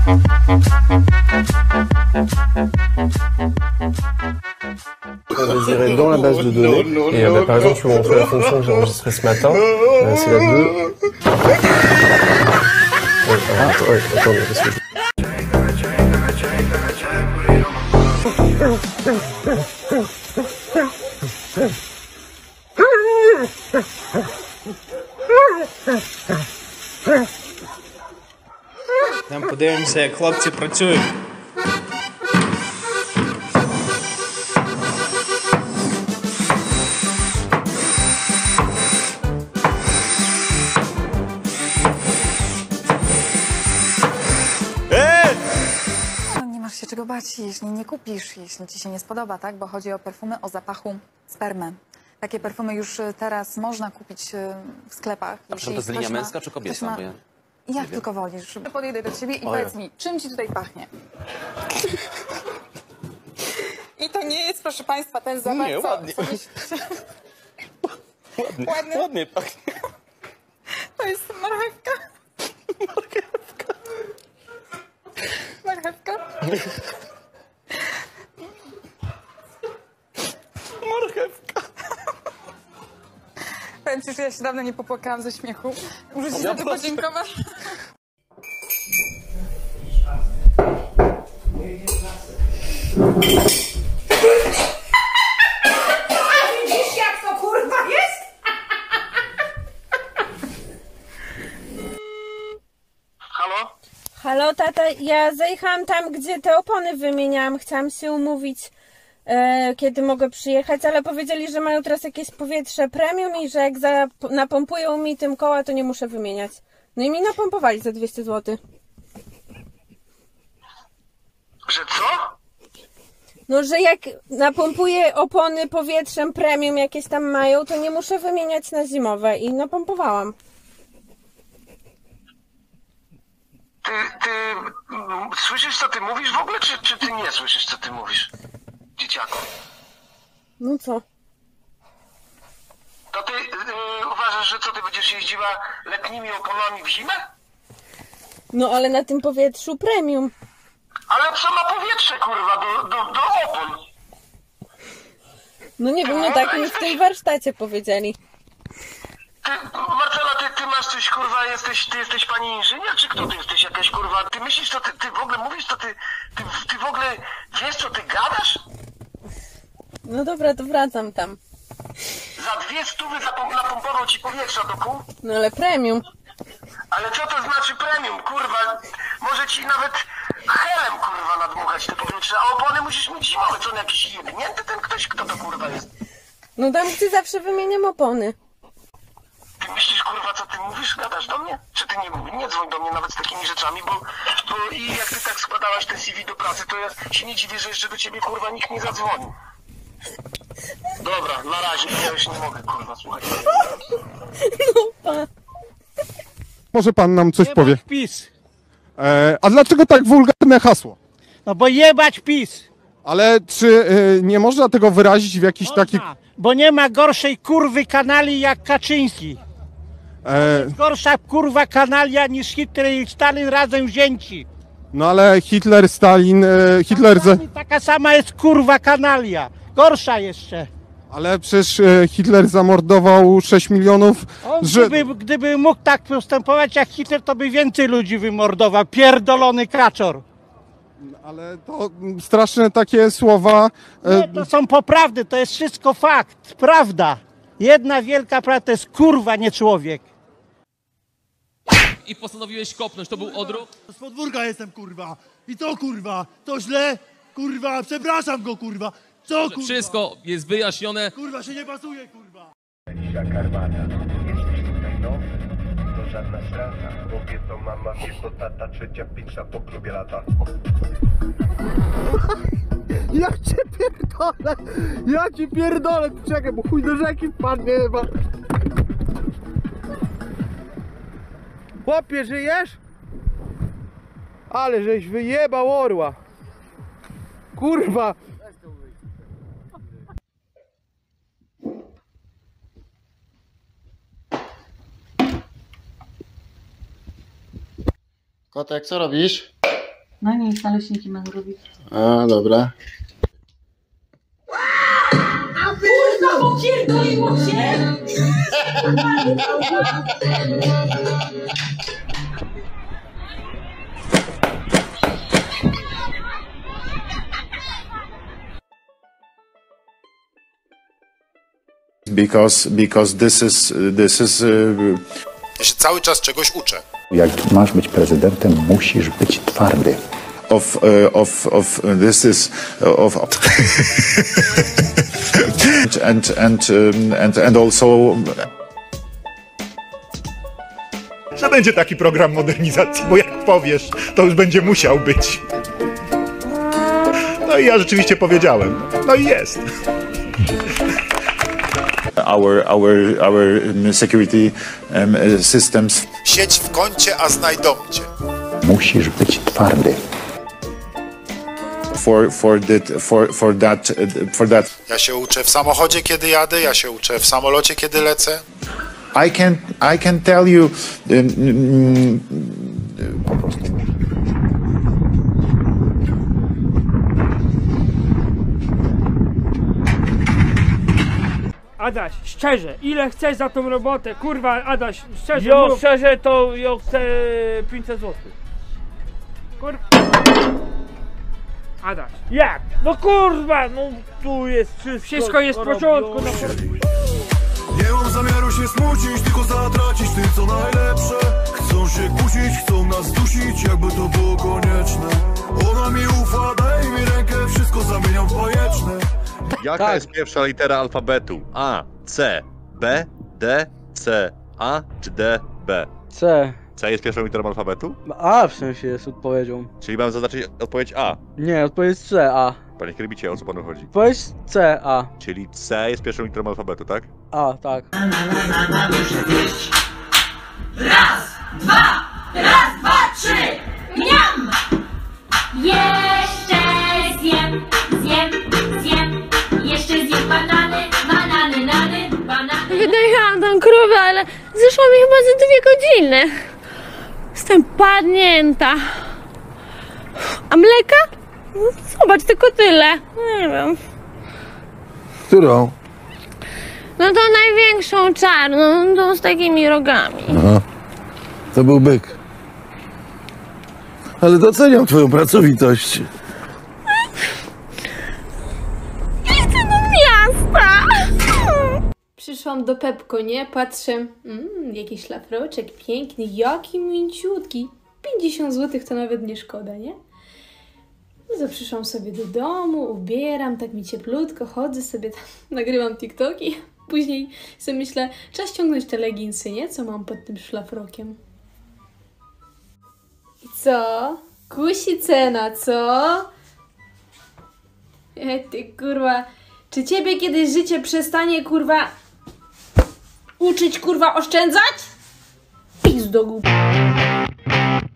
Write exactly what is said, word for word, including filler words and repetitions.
Désirer dans la base de données. Et euh, bah, par exemple, je peux montrer la fonction que j'ai enregistrée ce matin. Euh, c'est la deux. Ouais, alors, ouais, attendez, parce que... Там подивимося, як хлопці працюють. Nie masz się czego bać, jeśli nie kupisz, jeśli ci się nie spodoba, tak? Bo chodzi o perfumy o zapachu spermy. Takie perfumy już teraz można kupić w sklepach. A to jest linia męska czy kobieca? Ma... Bo ja Jak tylko wolisz. Podejdę do ciebie i Ojej. powiedz mi, czym ci tutaj pachnie? I to nie jest, proszę państwa, ten zapach, Nie, co, ładnie. co myślicie? Ładnie, Ładny? ładnie pachnie. To jest marchewka. Marchewka. Marchewka? Marchewka. Powiem ci, że ja się dawno nie popłakałam ze śmiechu. Muszę ci Ja za to proszę. podziękować. Widzisz, jak to kurwa jest? Halo? Halo, tata, ja zajechałam tam, gdzie te opony wymieniałam. Chciałam się umówić, e, kiedy mogę przyjechać, ale powiedzieli, że mają teraz jakieś powietrze premium i że jak za, napompują mi tym koła, to nie muszę wymieniać. No i mi napompowali za dwieście złotych. Że co? No, że jak napompuję opony powietrzem premium jakieś tam mają, to nie muszę wymieniać na zimowe i napompowałam. Ty, ty mm, słyszysz, co ty mówisz w ogóle, czy, czy ty nie słyszysz, co ty mówisz, dzieciaku? No co? To ty y, uważasz, że co, ty będziesz jeździła letnimi oponami w zimę? No, ale na tym powietrzu premium. Ale co ma powietrze, kurwa, do, do, do opon? No nie wiem, no tak mi w tym warsztacie powiedzieli. Ty, Marcela, ty, ty masz coś, kurwa, jesteś, ty jesteś pani inżynier, czy kto ty jesteś, jakaś, kurwa, ty myślisz, co ty, ty w ogóle mówisz, co ty, ty, ty w ogóle wiesz, co ty gadasz? No dobra, to wracam tam. Za dwie stówy zapom- napompował ci powietrza do kół? No ale premium. Ale co to znaczy premium, kurwa? Może ci nawet helem, kurwa, nadmuchać te powietrze, a opony musisz mieć zimowe, co on jakiś jebnięty ten ktoś, kto to, kurwa, jest? No tam, gdzie zawsze wymieniam opony. Ty myślisz, kurwa, co ty mówisz? Gadasz do mnie? Czy ty nie, nie dzwoń do mnie nawet z takimi rzeczami, bo, bo i jak ty tak składałaś te C V do pracy, to ja się nie dziwię, że jeszcze do ciebie, kurwa, nikt nie zadzwonił. Dobra, na razie, ja już nie mogę, kurwa, słuchaj. No pa. Może pan nam coś powie? PiS. E, a dlaczego tak wulgarne hasło? No bo jebać PiS. Ale czy e, nie można tego wyrazić w jakiś Można, taki... bo nie ma gorszej kurwy kanali jak Kaczyński. E, Gorsza kurwa kanalia niż Hitler i Stalin razem wzięci. no ale Hitler, Stalin, e, Hitler... Za, Taka sama jest kurwa kanalia. Gorsza jeszcze. ale przecież e, Hitler zamordował sześć milionów On Żydów. gdyby, gdyby mógł tak postępować jak Hitler, to by więcej ludzi wymordował. Pierdolony kaczor. Ale to mm, straszne takie słowa... E, Nie, to są poprawdy, to jest wszystko fakt. Prawda. Jedna wielka prawda, to jest kurwa, nie człowiek. I postanowiłeś kopnąć, to był odruch? Z podwórka jestem, kurwa. I co, kurwa? To źle? Kurwa, przepraszam go, kurwa. Co, kurwa? Wszystko jest wyjaśnione. Kurwa, się nie pasuje, kurwa. Karmana, jesteś tutaj nowy, to żadna strata. Mówię to mama, wie to tata, trzecia pizza po klubie lata. Ja cię pierdolę! Ja cię pierdolę! Czekaj, bo chuj do rzeki wpadnie chyba. Chłopie, żyjesz? Ale żeś wyjebał orła. Kurwa! Kotek, co robisz? No niech naleśniki mam zrobić. A, dobra. A kurwa, bo pierdoliło się! Because, because this is, this is, uh... Ja się cały czas czegoś uczę. Jak masz być prezydentem, musisz być twardy. Of, uh, of, of, this is, of, and, and, um, and, and also... Że będzie taki program modernizacji, bo jak powiesz, to już będzie musiał być. No i ja rzeczywiście powiedziałem. No i jest. Our, our, our security um, systems. Siedź w kącie, a znajdą cię. Musisz być twardy. For, for, that, for, for, that, for that. Ja się uczę w samochodzie, kiedy jadę, ja się uczę w samolocie, kiedy lecę. I can, I can tell you um, um, po prostu. Adaś, szczerze, ile chcesz za tą robotę? Kurwa, Adaś, szczerze Jo, mów. szczerze to ja chcę pięćset złotych. Kurwa. Adaś. Jak? No kurwa, no tu jest wszystko. Wszystko jest w porządku. No, nie mam zamiaru się smucić, tylko zatracić tym co najlepsze. Chcą się kłócić, chcą nas dusić, jakby to było konieczne. Ona mi ufa, daj mi rękę, wszystko zamieniam w bajeczne. Jaka tak. jest pierwsza litera alfabetu? A, C, B, D, C, A czy D, B? C. C jest pierwszą literą alfabetu? A w sensie jest odpowiedzią. Czyli mam zaznaczyć odpowiedź A? Nie, odpowiedź C, A. Panie Krybicie, o co panu chodzi? Odpowiedź C, A. Czyli C jest pierwszą literą alfabetu, tak? A, tak. Raz, dwa, raz, dwa, trzy, miam! Jeszcze zjem, zjem, zjem, jeszcze zjem banany, banany, nany, banany. Wydajałam tą krowę, ale zeszło mi chyba za dwie godziny. Jestem padnięta. A mleka? No, zobacz, tylko tyle. Nie wiem. Którą? No to największą czarną, tą z takimi rogami. Aha. To był byk. Ale doceniam twoją pracowitość. Chcę do miasta. Przyszłam do Pepko, nie? Patrzę, mmm, jakiś szlafroczek piękny, jaki mięciutki. pięćdziesiąt złotych to nawet nie szkoda, nie? No to przyszłam sobie do domu, ubieram, tak mi cieplutko, chodzę sobie tam, nagrywam TikToki. Później sobie myślę, trzeba ściągnąć te leginsy, nie? Co mam pod tym szlafrokiem. I co? Kusi cena, co? E, ty kurwa, czy ciebie kiedyś życie przestanie kurwa uczyć kurwa oszczędzać? Pizd do głup.